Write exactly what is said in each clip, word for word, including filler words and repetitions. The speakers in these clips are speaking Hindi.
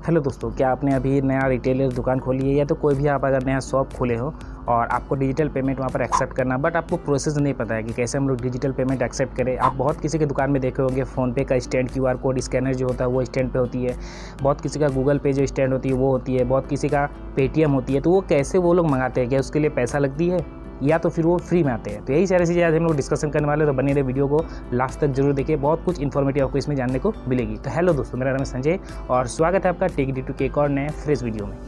हेलो दोस्तों, क्या आपने अभी नया रिटेलर दुकान खोली है या तो कोई भी आप अगर नया शॉप खोले हो और आपको डिजिटल पेमेंट वहाँ पर एक्सेप्ट करना, बट आपको प्रोसेस नहीं पता है कि कैसे हम लोग डिजिटल पेमेंट एक्सेप्ट करें। आप बहुत किसी के दुकान में देखे होंगे फ़ोनपे का स्टैंड, क्यूआर कोड स्कैनर जो होता है वो स्टैंड पे होती है, बहुत किसी का गूगल पे जो स्टैंड होती है वो होती है, बहुत किसी का पेटीएम होती है। तो वो कैसे वो लोग मंगाते हैं, क्या उसके लिए पैसा लगती है या तो फिर वो फ्री में आते हैं? तो यही सारी चीज़ें आज हम लोग डिस्कशन करने वाले हैं, तो बने रहे वीडियो को लास्ट तक जरूर देखिए, बहुत कुछ इन्फॉर्मेटिव आपको इसमें जानने को मिलेगी। तो हेलो दोस्तों, मेरा नाम है संजय और स्वागत है आपका टेक डी टू के एक और नए फ्रेश वीडियो में।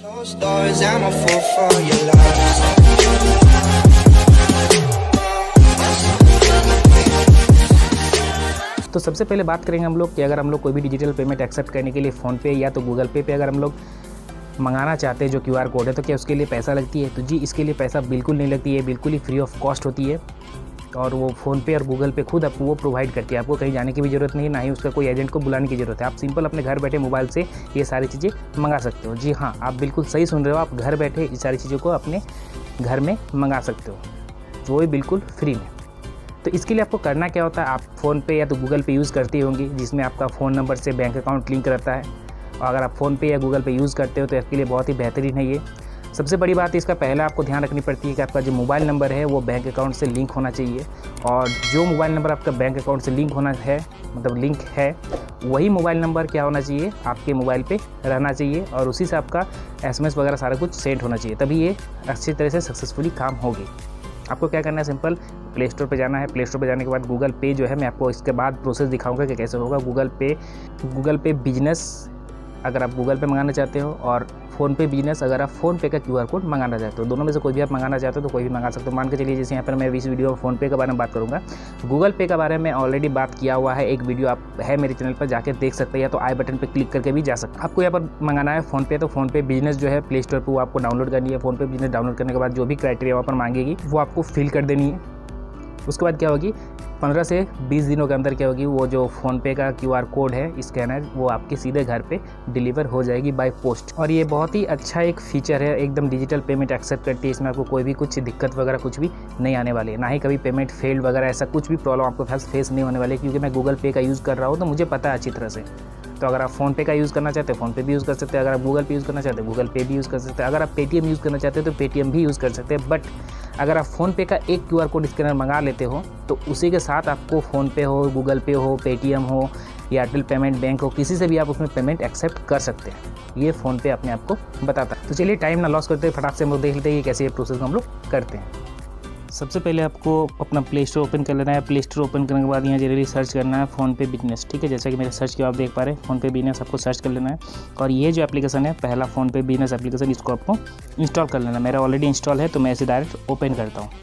तो सबसे पहले बात करेंगे हम लोग कि अगर हम लोग कोई भी डिजिटल पेमेंट एक्सेप्ट करने के लिए फ़ोनपे या तो गूगल पे पे अगर हम लोग मंगाना चाहते हैं जो क्यूआर कोड है, तो क्या उसके लिए पैसा लगती है? तो जी, इसके लिए पैसा बिल्कुल नहीं लगती है, बिल्कुल ही फ्री ऑफ कॉस्ट होती है और वो फ़ोनपे और गूगल पे खुद आपको वो प्रोवाइड करती है। आपको कहीं जाने की भी ज़रूरत नहीं है, ना ही उसका कोई एजेंट को बुलाने की ज़रूरत है। आप सिंपल अपने घर बैठे मोबाइल से ये सारी चीज़ें मंगा सकते हो। जी हाँ, आप बिल्कुल सही सुन रहे हो, आप घर बैठे इस सारी चीज़ों को अपने घर में मंगा सकते हो, वो भी बिल्कुल फ्री में। तो इसके लिए आपको करना क्या होता है, आप फ़ोनपे या तो गूगल पे यूज़ करती होंगी जिसमें आपका फ़ोन नंबर से बैंक अकाउंट लिंक रहता है, और अगर आप फ़ोनपे या गूगल पे यूज़ करते हो तो इसके लिए बहुत ही बेहतरीन है ये। सबसे बड़ी बात इसका पहला आपको ध्यान रखनी पड़ती है कि आपका जो मोबाइल नंबर है वो बैंक अकाउंट से लिंक होना चाहिए, और जो मोबाइल नंबर आपका बैंक अकाउंट से लिंक होना है, मतलब लिंक है, वही मोबाइल नंबर क्या होना चाहिए, आपके मोबाइल पे रहना चाहिए और उसी से आपका एसएमएस वगैरह सारा कुछ सेंड होना चाहिए, तभी ये अच्छी तरह से सक्सेसफुली काम होगी। आपको क्या करना है, सिंपल प्ले स्टोर पे जाना है। प्ले स्टोर पे जाने के बाद गूगल पे जो है, मैं आपको इसके बाद प्रोसेस दिखाऊंगा कि कैसे होगा। गूगल पे गूगल पे बिजनेस अगर आप गूगल पे मंगाना चाहते हो, और फ़ोनपे बिजनेस अगर आप फ़ोनपे का क्यूआर कोड मंगाना चाहते हो, दोनों में से कोई भी आप मंगाना चाहते हो तो कोई भी मंगा सकते हो। मान के चलिए जैसे यहाँ पर मैं इस वीडियो में फ़ोनपे के बारे में बात करूँगा, गूगल पे के बारे में ऑलरेडी बात किया हुआ है, एक वीडियो आप है मेरे चैनल पर, जाके देख सकते हैं, या तो आई बटन पर क्लिक करके भी जा सकते हैं। आपको यहाँ पर मंगाना है फ़ोनपे, तो फ़ोनपे बिजनेस जो है प्ले स्टोर पर वो आपको डाउनलोड करनी है। फ़ोनपे बिजनेस डाउनलोड करने के बाद जो भी क्राइटेरिया वहाँ पर मांगेगी वो आपको फिल कर देनी है। उसके बाद क्या होगी, पंद्रह से बीस दिनों के अंदर क्या होगी, वो जो फ़ोनपे का क्यूआर कोड है स्कैनर वो आपके सीधे घर पे डिलीवर हो जाएगी बाय पोस्ट। और ये बहुत ही अच्छा एक फ़ीचर है, एकदम डिजिटल पेमेंट एक्सेप्ट करती है। इसमें आपको कोई भी कुछ दिक्कत वगैरह कुछ भी नहीं आने वाली है, ना ही कभी पेमेंट फेल्ड वगैरह ऐसा कुछ भी प्रॉब्लम आपको फेस फेस नहीं होने वाली है, क्योंकि मैं गूगल पे का यूज़ कर रहा हूँ तो मुझे पता है अच्छी तरह से। तो अगर आप फ़ोनपे का यूज़ करना चाहते हो फ़ोनपे भी यूज़ कर सकते हैं, अगर आप गूगल पे यूज़ करना चाहते हो गूगल पे भी यूज़ कर सकते हैं, अगर आप पेटीएम यूज़ करना चाहते हो तो पेटीएम भी यूज़ कर सकते हैं। बट अगर आप फ़ोनपे का एक क्यूआर कोड स्कैनर मंगा लेते हो तो उसी के साथ आपको फ़ोनपे हो, गूगल पे हो, पेटीएम हो या एयरटेल पेमेंट बैंक हो, किसी से भी आप उसमें पेमेंट एक्सेप्ट कर सकते हैं। ये फ़ोनपे अपने आप को बताता है। तो चलिए टाइम ना लॉस करते हैं, फटाक से हम लोग देख लेते हैं कि कैसे ये प्रोसेस हम लोग करते हैं। सबसे पहले आपको अपना प्ले स्टोर ओपन कर लेना है। प्ले स्टोर ओपन करने के बाद यहाँ जनरली सर्च करना है फ़ोनपे बिजनेस, ठीक है। जैसा कि मेरे सर्च किया आप देख पा रहे हैं, फ़ोनपे बिजनेस आपको सर्च कर लेना है, और ये जो एप्लीकेशन है पहला फ़ोनपे बिजनेस एप्लीकेशन, इसको आपको इंस्टॉल कर लेना है। मेरा ऑलरेडी इंस्टॉल है तो मैं इसे डायरेक्ट ओपन करता हूँ।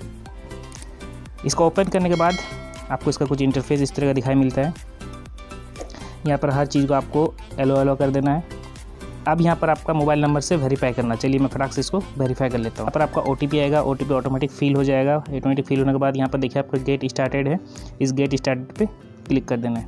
इसको ओपन करने के बाद आपको इसका कुछ इंटरफेस इस तरह का दिखाई मिलता है। यहाँ पर हर चीज़ को आपको एलो एलो कर देना है। अब यहाँ पर आपका मोबाइल नंबर से वेरीफाई करना। चलिए मैं फटाक से इसको वेरीफाई कर लेता हूँ। यहाँ पर आपका ओटीपी आएगा, ओटीपी ऑटोमेटिक फिल हो जाएगा। ऑटोमेटिक फिल होने के बाद यहाँ पर देखिए आपका गेट स्टार्टेड है, इस गेट स्टार्टेड पे क्लिक कर देना है।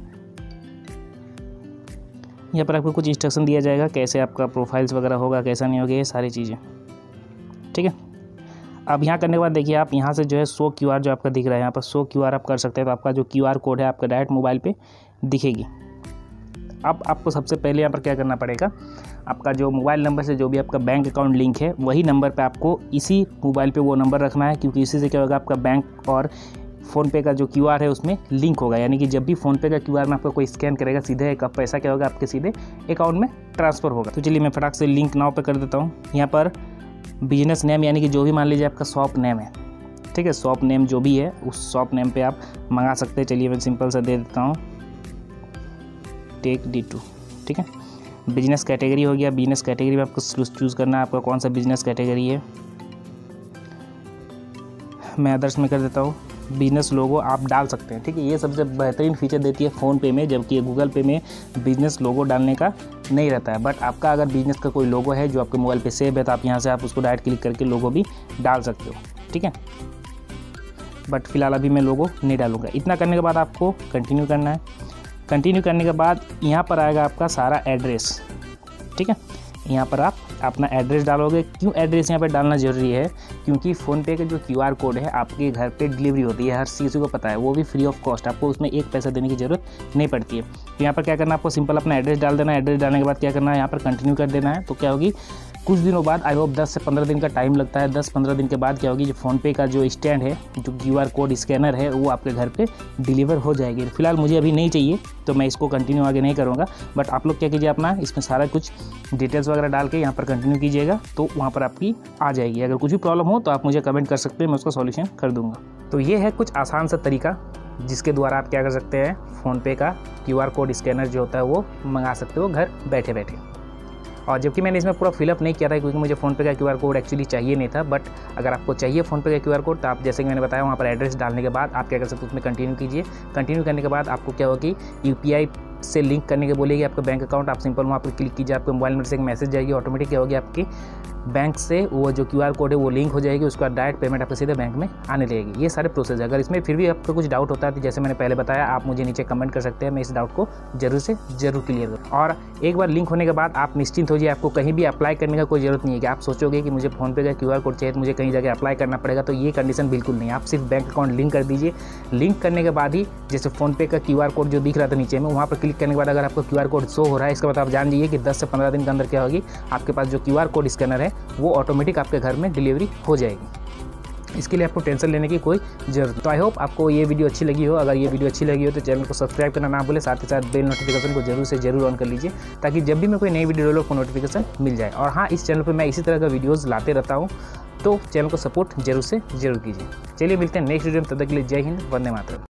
यहाँ पर आपको कुछ इंस्ट्रक्शन दिया जाएगा कैसे आपका प्रोफाइल्स वगैरह होगा, कैसा नहीं होगा, ये सारी चीज़ें, ठीक है। अब यहाँ करने के बाद देखिए आप यहाँ से जो है शो क्यूआर जो आपका दिख रहा है, यहाँ पर शो क्यूआर आप कर सकते हैं, तो आपका जो क्यूआर कोड है आपका डायरेक्ट मोबाइल पे दिखेगी। अब आपको सबसे पहले यहाँ पर क्या करना पड़ेगा, आपका जो मोबाइल नंबर से जो भी आपका बैंक अकाउंट लिंक है वही नंबर पे आपको इसी मोबाइल पे वो नंबर रखना है, क्योंकि इसी से क्या होगा, आपका बैंक और फ़ोनपे का जो क्यूआर है उसमें लिंक होगा। यानी कि जब भी फ़ोनपे का क्यूआर में आपको कोई स्कैन करेगा, सीधे एक पैसा क्या होगा, आपके सीधे अकाउंट में ट्रांसफ़र होगा। तो चलिए मैं फटाक से लिंक नाउ पे कर देता हूँ। यहाँ पर बिजनेस नेम यानी कि जो भी मान लीजिए आपका शॉप नेम है, ठीक है, शॉप नेम जो भी है उस शॉप नेम पे आप मंगा सकते हैं। चलिए मैं सिंपल सा दे देता हूँ टेक डी टू, ठीक है। बिजनेस कैटेगरी हो गया, बिजनेस कैटेगरी में आपको चूज़ करना है आपका कौन सा बिजनेस कैटेगरी है। मैं अदर्स में कर देता हूँ। बिजनेस लोगो आप डाल सकते हैं, ठीक है। ये सबसे बेहतरीन फीचर देती है फ़ोनपे में, जबकि गूगल पे में बिजनेस लोगो डालने का नहीं रहता है। बट आपका अगर बिजनेस का कोई लोगो है जो आपके मोबाइल पे सेव है तो आप यहाँ से आप उसको डायरेक्ट क्लिक करके लोगो भी डाल सकते हो, ठीक है। बट फिलहाल अभी मैं लोगो नहीं डालूंगा। इतना करने के बाद आपको कंटिन्यू करना है। कंटिन्यू करने के बाद यहाँ पर आएगा आपका सारा एड्रेस, ठीक है। यहाँ पर आप अपना एड्रेस डालोगे। क्यों एड्रेस यहाँ पे डालना ज़रूरी है, क्योंकि फ़ोनपे का जो क्यूआर कोड है आपके घर पे डिलीवरी होती है, हर किसी को पता है, वो भी फ्री ऑफ कॉस्ट, आपको उसमें एक पैसा देने की ज़रूरत नहीं पड़ती है। तो यहाँ पर क्या करना है, आपको सिंपल अपना एड्रेस डाल देना है। एड्रेस डालने के बाद क्या करना है, यहाँ पर कंटिन्यू कर देना है। तो क्या होगी, कुछ दिनों बाद, आई होप दस से पंद्रह दिन का टाइम लगता है, दस पंद्रह दिन के बाद क्या होगी, जो फ़ोनपे का जो स्टैंड है, जो क्यूआर कोड स्कैनर है, वो आपके घर पे डिलीवर हो जाएगी। फिलहाल मुझे अभी नहीं चाहिए तो मैं इसको कंटिन्यू आगे नहीं करूँगा, बट आप लोग क्या कीजिए, अपना इसमें सारा कुछ डिटेल्स वगैरह डाल के यहाँ पर कंटिन्यू कीजिएगा, तो वहाँ पर आपकी आ जाएगी। अगर कुछ भी प्रॉब्लम हो तो आप मुझे कमेंट कर सकते हैं, मैं उसका सॉल्यूशन कर दूँगा। तो ये है कुछ आसान सा तरीका जिसके द्वारा आप क्या कर सकते हैं, फ़ोनपे का क्यूआर कोड स्कैनर जो होता है वो मंगा सकते हो घर बैठे बैठे। और जबकि मैंने इसमें पूरा फिलअप नहीं किया था क्योंकि मुझे फ़ोनपे का क्यूआर कोड एक्चुअली चाहिए नहीं था, बट अगर आपको चाहिए फ़ोनपे का क्यूआर कोड तो आप जैसे कि मैंने बताया वहाँ पर एड्रेस डालने के बाद आप क्या कर सकते हो, उसमें कंटिन्यू कीजिए। कंटिन्यू करने के बाद आपको क्या होगी, यूपीआई से लिंक करने के बोलेगी आपका बैंक अकाउंट। आप सिंपल वहाँ पर क्लिक कीजिए, आपके मोबाइल नंबर से एक मैसेज जाएगी, ऑटोमेटिक क्या होगी, आपकी बैंक से वो जो क्यूआर कोड है वो लिंक हो जाएगी, उसका डायरेक्ट पेमेंट आपके सीधे बैंक में आने लगेगी। ये सारे प्रोसेस है। अगर इसमें फिर भी आपको कुछ डाउट होता है तो जैसे मैंने पहले बताया, आप मुझे नीचे कमेंट कर सकते हैं, मैं इस डाउट को जरूर से जरूर क्लियर करूँ। और एक बार लिंक होने के बाद आप निश्चिंत हो जाइए, आपको कहीं भी अप्लाई करने का कोई ज़रूरत नहीं है कि आप सोचोगे कि मुझे फ़ोनपे का क्यूआर कोड चाहिए तो मुझे कहीं जाकर अप्लाई करना पड़ेगा, तो ये कंडीशन बिल्कुल नहीं है। आप सिर्फ बैंक अकाउंट लिंक कर दीजिए। लिंक करने के बाद ही जैसे फ़ोनपे का क्यूआर कोड जो दिख रहा था नीचे में, वहाँ पर क्लिक करने के बाद अगर आपको क्यूआर कोड शो हो रहा है, इसका मतलब आप जान लीजिए कि दस से पंद्रह दिन के अंदर क्या होगी, आपके पास जो क्यूआर कोड स्कैनर है वो ऑटोमेटिक आपके घर में डिलीवरी हो जाएगी। इसके लिए आपको टेंशन लेने की कोई जरूरत। तो आई होप आपको ये वीडियो अच्छी लगी हो। अगर ये वीडियो अच्छी लगी हो तो चैनल को सब्सक्राइब करना ना भूलें, साथ ही साथ बेल नोटिफिकेशन को जरूर से जरूर ऑन कर लीजिए ताकि जब भी मैं कोई नई वीडियो डालूं आपको नोटिफिकेशन मिल जाए। और हाँ, इस चैनल पर मैं इसी तरह का वीडियोज़ लाते रहता हूँ, तो चैनल को सपोर्ट जरूर से जरूर कीजिए। चलिए मिलते हैं नेक्स्ट वीडियो में, तब तक के लिए जय हिंद, वंदे मातरम।